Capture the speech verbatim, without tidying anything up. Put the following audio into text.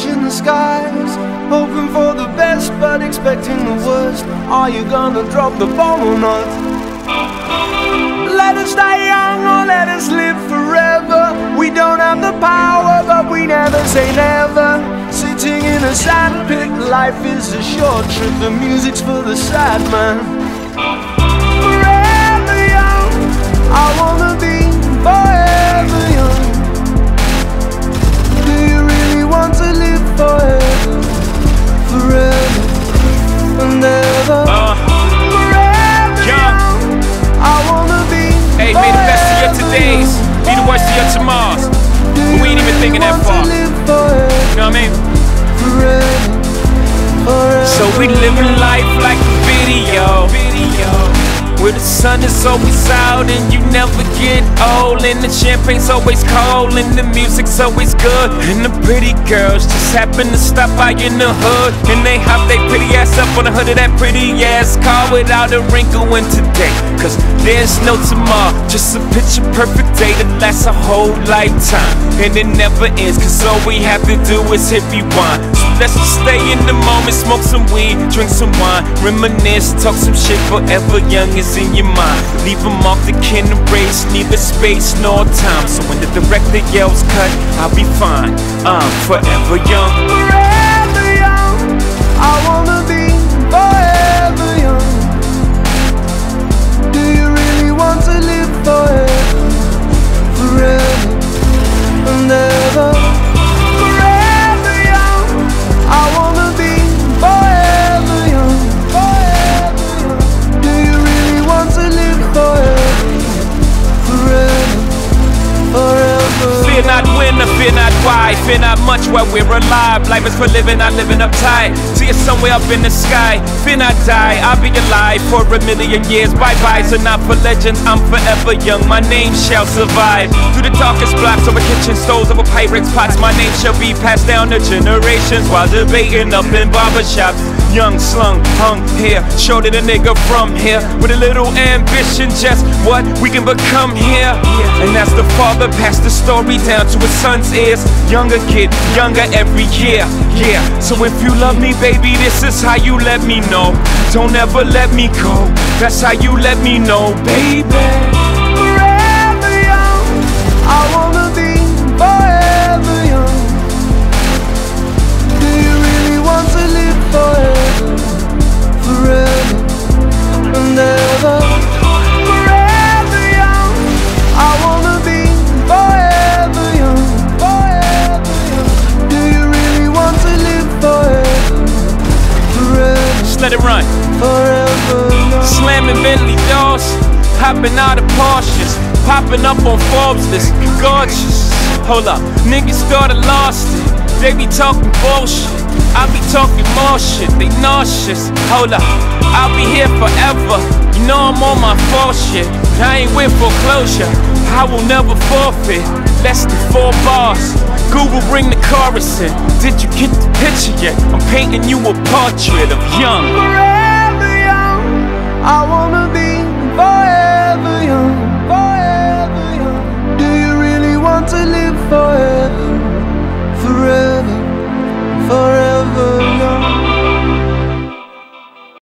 watching the skies, hoping for the best but expecting the worst. Are you gonna drop the bomb or not? Let us die young or let us live forever. We don't have the power, but we never say never. Sitting in a sandpit, life is a short trip. The music's for the sad man. Forever young, I wanna be forever young. Do you really want to live forever? Forever and ever. Uh, Forever young. young, I wanna be. Hey, may the best of your todays be the worst of your tomorrows. But we ain't even thinking that far. You know what I mean? So we living life like a video, where the sun is always out and you never get old, and the champagne's always cold and the music's always good, and the pretty girls just happen to stop by in the hood, and they hop they pretty ass up on the hood of that pretty ass car without a wrinkle in today. Cause there's no tomorrow, just a picture perfect day that lasts a whole lifetime, and it never ends, cause all we have to do is hit rewind. So let's just stay in the moment, smoke some weed, drink some wine, reminisce, talk some shit. Forever young is in your mind. Leave a mark that can erase neither space nor time. So when the director yells cut, I'll be fine. I'm forever young. Forever young, I wanna be forever young. Do you really want to live forever? Forever and ever. Forever young, I wanna be forever young. Forever young. Do you really want to live forever? Forever, forever. Fear not when or fear not why, fear not much while we're alive. Life is for living, not living uptight. See it somewhere up in the sky. Fear not die, I'll be alive for a million years. Bye-bye, so not for legends, I'm forever young. My name shall survive. Through the darkest blocks, over kitchen stoves, over Pyrex pots, my name shall be passed down to generations while debating up in barbershops. Young, slung, hung here, showed it a nigga from here with a little ambition, just what we can become here. And as the father passed the story down to his son's ears, younger kid, younger every year. Yeah, so if you love me, baby, this is how you let me know. Don't ever let me go, that's how you let me know, baby. Forever young, I wanna be forever young. Do you really want to live forever? Forever and ever. Forever young, I wanna be forever young. Forever young. Do you really want to live forever? Forever. Just let it run. Forever young. Slamming Bentley doors, hopping out of Porsches, popping up on Forbes list, gorgeous. Hold up, niggas thought I lost it. They be talking bullshit, I be talking more shit. They nauseous. Hold up, I'll be here forever. You know I'm on my full shit, but I ain't with foreclosure. I will never forfeit. Less than four bars. Google, bring the chorus in. Did you get the picture yet? I'm painting you a portrait of young. Forever young, I wanna be forever young.